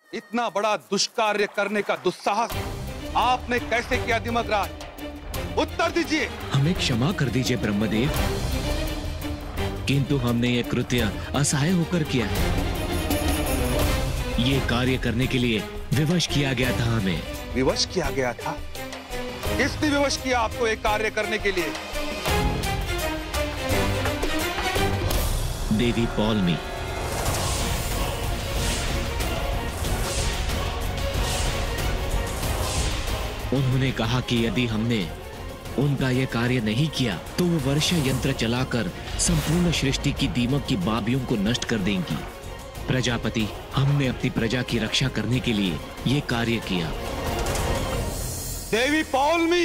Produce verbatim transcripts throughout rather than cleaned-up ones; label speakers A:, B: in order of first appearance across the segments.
A: इतना बड़ा दुष्कार्य करने का दुस्साहस आपने कैसे किया दिमकराज? उत्तर दीजिए।
B: हमें क्षमा कर दीजिए ब्रह्मदेव, किंतु हमने ये कृत्य असहाय होकर किया है। ये कार्य करने के लिए विवश किया गया था हमें।
A: विवश किया गया था? किसने विवश किया आपको एक कार्य करने के लिए?
B: देवी पौलमी। उन्होंने कहा कि यदि हमने उनका यह कार्य नहीं किया तो वो वर्षा यंत्र चलाकर संपूर्ण सृष्टि की दीमक की बाबियों को नष्ट कर देंगी। प्रजापति, हमने अपनी प्रजा की रक्षा करने के लिए ये कार्य किया।
A: देवी पौलमी,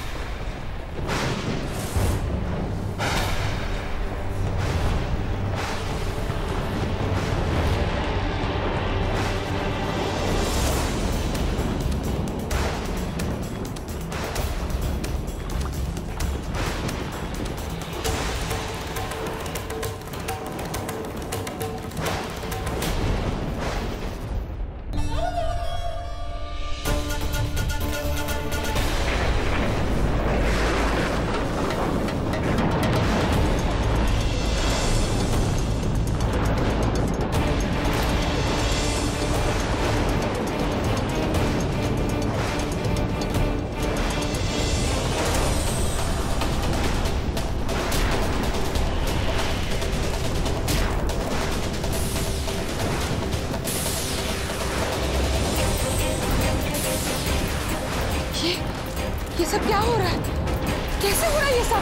C: ये सब क्या हो रहा है? कैसे हो रहा है ये सब?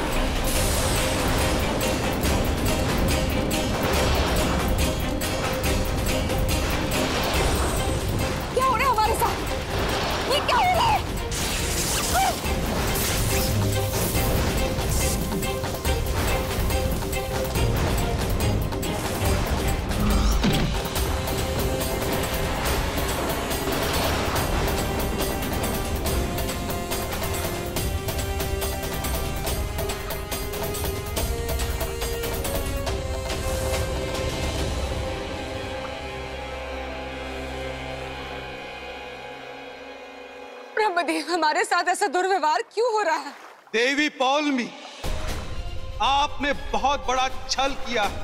C: क्या हो रहा है हमारे साथ? ये क्या हो रहा है? ब्रह्मदेव, हमारे साथ ऐसा दुर्व्यवहार क्यों हो रहा है?
A: देवी पौलमी, आपने बहुत बड़ा छल किया है।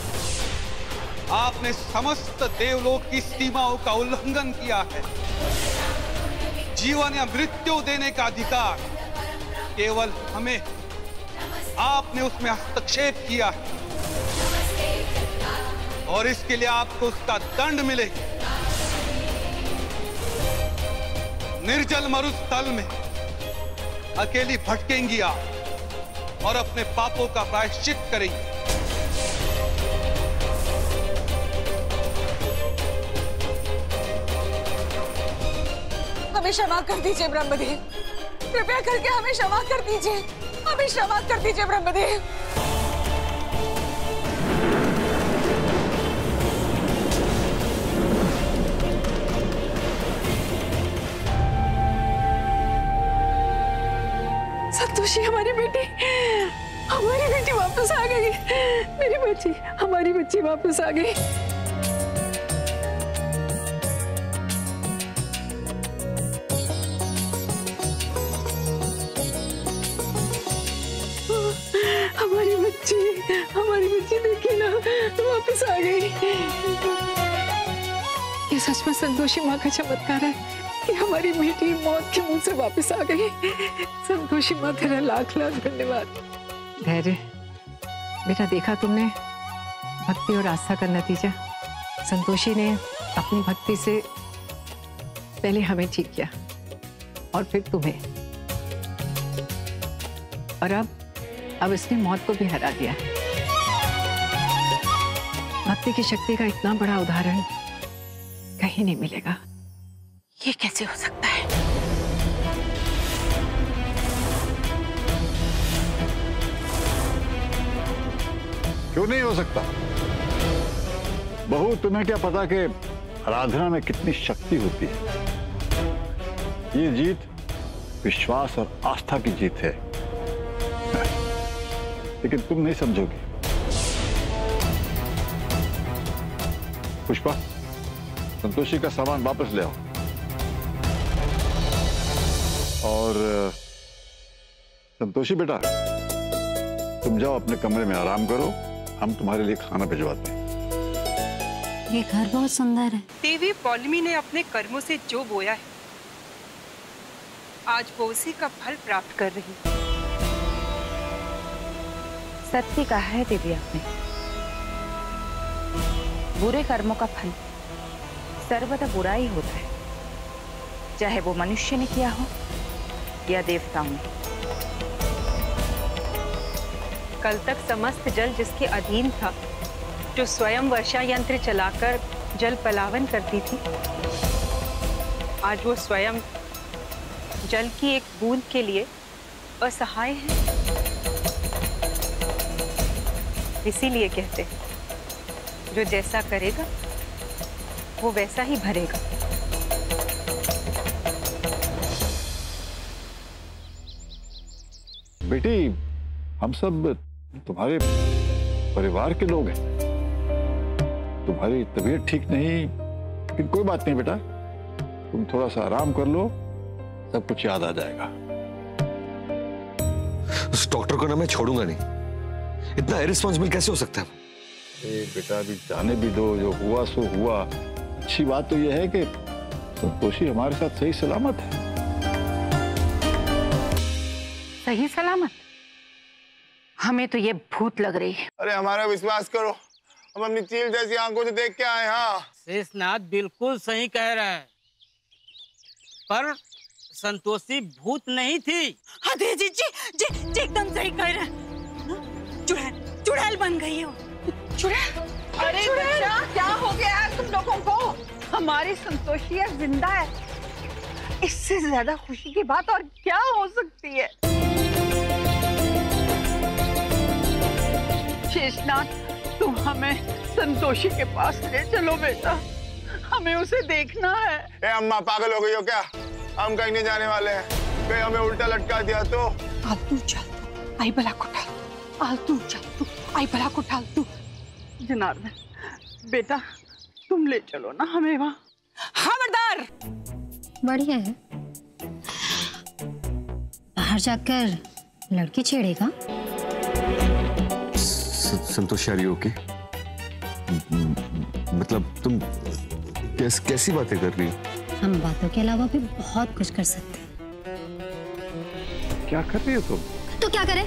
A: आपने समस्त देवलोक की सीमाओं का उल्लंघन किया है। जीवन या मृत्यु देने का अधिकार केवल हमें, आपने उसमें हस्तक्षेप किया है और इसके लिए आपको उसका दंड मिलेगा। निर्जल मरुस्थल में अकेली भटकेंगी आप और अपने पापों का प्रायश्चित करेंगी।
C: हमें क्षमा कर दीजिए ब्रह्मदेव, कृपया करके हमें क्षमा कर दीजिए, हमें क्षमा कर दीजिए ब्रह्मदेव। संतोषी, हमारी बेटी, हमारी बेटी वापस आ गई। मेरी बच्ची, हमारी बच्ची वापस आ गई। हमारी बच्ची, हमारी बच्ची देखी ना, वापस आ गई। ये सच में संतोषी माँ का चमत्कार है कि हमारी बेटी मौत के मुंह से वापस आ गई। संतोषी माँ, तेरा लाख लाख धन्यवाद।
D: धैर्य बेटा, देखा तुमने भक्ति और आस्था का नतीजा। संतोषी ने अपनी भक्ति से पहले हमें ठीक किया और फिर तुम्हें, और अब अब इसने मौत को भी हरा दिया। भक्ति की शक्ति का इतना बड़ा उदाहरण कहीं नहीं मिलेगा।
C: ये कैसे हो सकता है?
E: क्यों नहीं हो सकता? बहू, तुम्हें क्या पता कि आराधना में कितनी शक्ति होती है। ये जीत विश्वास और आस्था की जीत है, लेकिन तुम नहीं समझोगी। पुष्पा, संतोषी का सामान वापस ले आओ और संतोषी बेटा तुम जाओ अपने कमरे में आराम करो, हम तुम्हारे लिए खाना भिजवाते हैं।
F: ये घर बहुत सुंदर है।
G: देवी पौलमी ने अपने कर्मों से जो बोया है, आज वो उसी का फल प्राप्त कर रही है।
H: सत्य कहा है देवी आपने, बुरे कर्मों का फल सर्वदा बुरा ही होता है, चाहे वो मनुष्य ने किया हो या देवताओं ने।
G: कल तक समस्त जल जिसके अधीन था, जो स्वयं वर्षा यंत्र चलाकर जल पलावन करती थी, आज वो स्वयं जल की एक बूंद के लिए असहाय है। इसीलिए कहते हैं, जो जैसा करेगा वो वैसा ही भरेगा।
E: बेटी हम सब तुम्हारे परिवार के लोग हैं, तुम्हारी तबीयत ठीक नहीं, लेकिन कोई बात नहीं बेटा, तुम थोड़ा सा आराम कर लो, सब कुछ याद आ जाएगा।
I: उस डॉक्टर को ना मैं छोड़ूंगा नहीं, इतना इररिस्पॉन्सिबल कैसे हो सकता है?
E: ए बेटा अभी जाने भी दो, जो हुआ सो हुआ। अच्छी बात तो यह है कि संतोषी हमारे साथ सही सलामत है।
H: सही सलामत? हमें तो ये भूत लग रही है।
J: अरे हमारा विश्वास करो, हम अपनी चील जैसी आंखों से देख के आए। हाँ
K: शेषनाथ बिल्कुल सही कह रहा है, पर संतोषी भूत नहीं थी।
F: हाँ जी जी जी जी, जी एकदम सही कह रहे हैं। चुड़ैल चुड़ैल बन गई हो। चुड़ैल?
H: अरे बच्चा क्या हो गया है तुम लोगों को? हमारी संतोषी है, जिंदा है, इससे ज्यादा खुशी की बात और क्या हो सकती है? शेषनाथ तुम हमें संतोषी के पास ले चलो बेटा, हमें उसे देखना है।
J: ए अम्मा पागल हो गई हो क्या? हम कहीं नहीं जाने वाले हैं, कहीं हमें उल्टा लटका दिया तो।
H: आलतू चालतू आई भला को डाल, आलतू चालतू आई भला को डाल तू। जनार्दन बेटा तुम ले चलो ना हमें वहाँ।
F: खबरदार! बढ़िया है, बाहर जाकर लड़की छेड़ेगा।
I: Santoshi are you okay? मतलब तुम कैस, कैसी बातें कर रही हो?
F: हम बातों के अलावा भी बहुत कुछ कर सकते हैं।
E: क्या कर रही हो तुम?
F: तो क्या करे?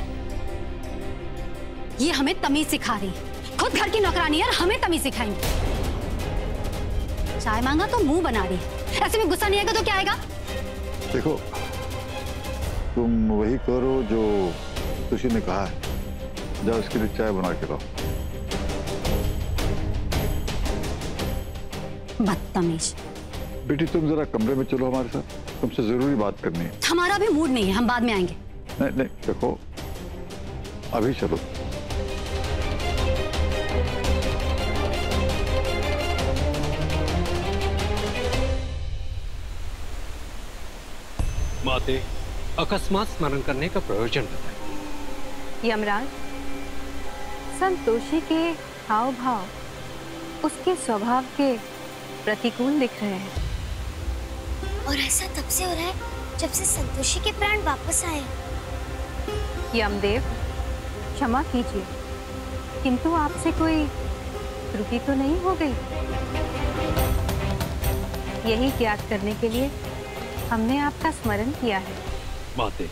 F: ये हमें तमीज सिखा रही है, खुद घर की नौकरानी है और हमें तमीज सिखाएंगी। चाय मांगा तो मुंह बना रही है, ऐसे में गुस्सा नहीं आएगा तो क्या आएगा?
E: देखो तुम वही करो जो तुषी ने कहा है, जाओ उसके लिए चाय बना के लाओ।
F: बदतमीज।
E: बेटी तुम जरा कमरे में चलो हमारे साथ, तुमसे जरूरी बात करनी है।
F: हमारा भी मूड नहीं है, हम बाद में आएंगे।
E: नहीं नहीं देखो अभी चलो।
L: माते, अकस्मात स्मरण करने का प्रयोजन बताएं।
G: यमराज, संतोषी के हाव भाव उसके स्वभाव के प्रतिकूल दिख रहे हैं।
M: और ऐसा तब से हो रहा है जब से संतोषी के प्राण वापस आए।
G: यमदेव क्षमा कीजिए, किंतु आपसे कोई त्रुटि तो नहीं हो गई? यही ज्ञात करने के लिए हमने आपका स्मरण किया है।
L: माते,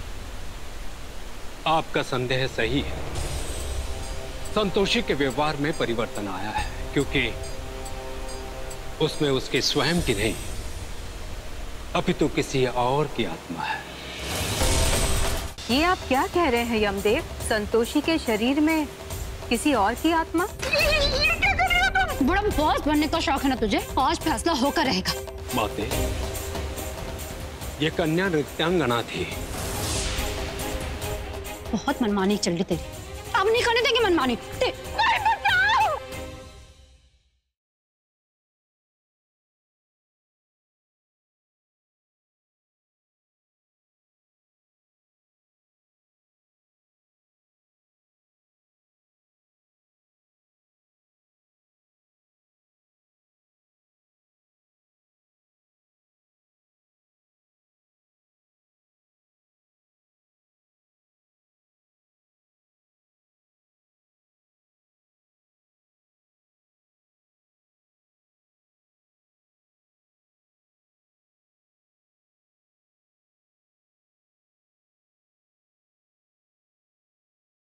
L: आपका संदेह सही है, संतोषी के व्यवहार में परिवर्तन आया है, क्योंकि उसमें उसके स्वयं की नहीं अपितु किसी और की आत्मा है।
G: ये आप क्या कह रहे हैं यमदेव? संतोषी के शरीर में किसी और की आत्मा?
F: ये क्या कर रही हो तुम? बड़ा बॉस बनने का शौक है ना तुझे? आज फैसला होकर रहेगा।
L: माते, ये कन्या नृत्यांगना थी।
F: बहुत मनमानी चल रही तेरी, अब नहीं करने देंगे मनमानी।